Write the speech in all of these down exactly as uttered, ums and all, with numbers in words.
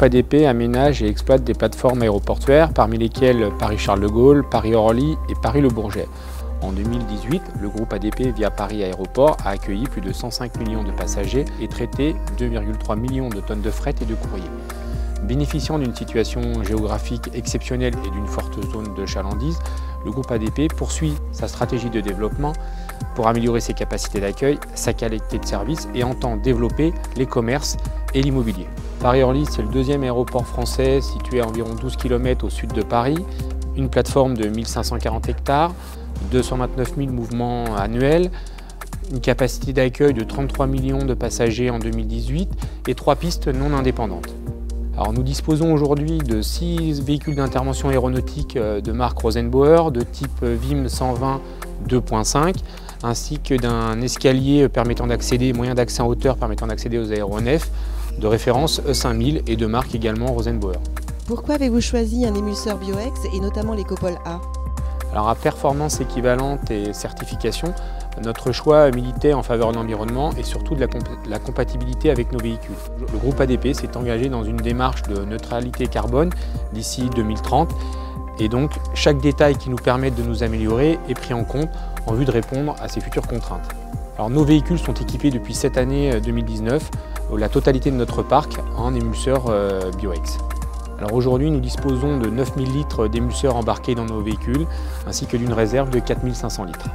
A D P aménage et exploite des plateformes aéroportuaires, parmi lesquelles Paris-Charles de Gaulle, Paris-Orly et Paris-Le Bourget. En deux mille dix-huit, le groupe A D P, via Paris Aéroport, a accueilli plus de cent cinq millions de passagers et traité deux virgule trois millions de tonnes de fret et de courrier. Bénéficiant d'une situation géographique exceptionnelle et d'une forte zone de chalandise, le groupe A D P poursuit sa stratégie de développement pour améliorer ses capacités d'accueil, sa qualité de service et entend développer les commerces et l'immobilier. Paris-Orly, c'est le deuxième aéroport français situé à environ douze kilomètres au sud de Paris, une plateforme de mille cinq cent quarante hectares, deux cent vingt-neuf mille mouvements annuels, une capacité d'accueil de trente-trois millions de passagers en deux mille dix-huit et trois pistes non indépendantes. Alors, nous disposons aujourd'hui de six véhicules d'intervention aéronautique de marque Rosenbauer de type V I M cent vingt deux point cinq ainsi que d'un escalier permettant d'accéder, moyen d'accès en hauteur permettant d'accéder aux aéronefs de référence E cinq mille et de marque également Rosenbauer. Pourquoi avez-vous choisi un émulseur Bioex et notamment l'écopole A? Alors, à performance équivalente et certification, notre choix militait en faveur de l'environnement et surtout de la, comp la compatibilité avec nos véhicules. Le groupe A D P s'est engagé dans une démarche de neutralité carbone d'ici deux mille trente et donc chaque détail qui nous permette de nous améliorer est pris en compte en vue de répondre à ces futures contraintes. Alors, nos véhicules sont équipés depuis cette année deux mille dix-neuf, la totalité de notre parc en émulseur euh, Bioex. Alors aujourd'hui, nous disposons de neuf mille litres d'émulseurs embarqués dans nos véhicules, ainsi que d'une réserve de quatre mille cinq cents litres.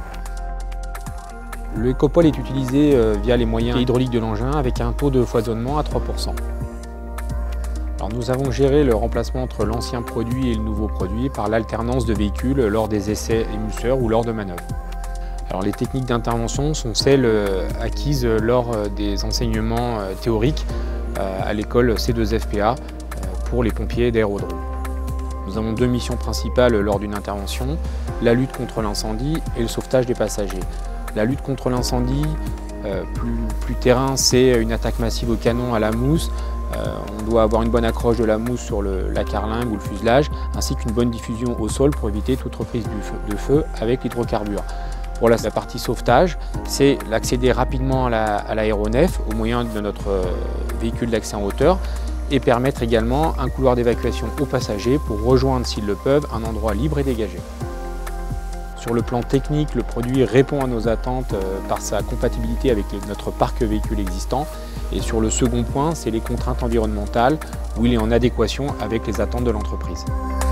Le Ecopol est utilisé via les moyens hydrauliques de l'engin avec un taux de foisonnement à trois pour cent. Alors nous avons géré le remplacement entre l'ancien produit et le nouveau produit par l'alternance de véhicules lors des essais émulseurs ou lors de manœuvres. Alors les techniques d'intervention sont celles acquises lors des enseignements théoriques à l'école C deux F P A pour les pompiers d'aérodrome. Nous avons deux missions principales lors d'une intervention, la lutte contre l'incendie et le sauvetage des passagers. La lutte contre l'incendie, euh, plus, plus terrain, c'est une attaque massive au canon à la mousse. Euh, on doit avoir une bonne accroche de la mousse sur le, la carlingue ou le fuselage, ainsi qu'une bonne diffusion au sol pour éviter toute reprise du feu, de feu avec l'hydrocarbure. Pour la, la partie sauvetage, c'est l'accéder rapidement à l'aéronef la, au moyen de notre euh, véhicule d'accès en hauteur et permettre également un couloir d'évacuation aux passagers pour rejoindre, s'ils le peuvent, un endroit libre et dégagé. Sur le plan technique, le produit répond à nos attentes par sa compatibilité avec notre parc véhicule existant. Et sur le second point, c'est les contraintes environnementales où il est en adéquation avec les attentes de l'entreprise.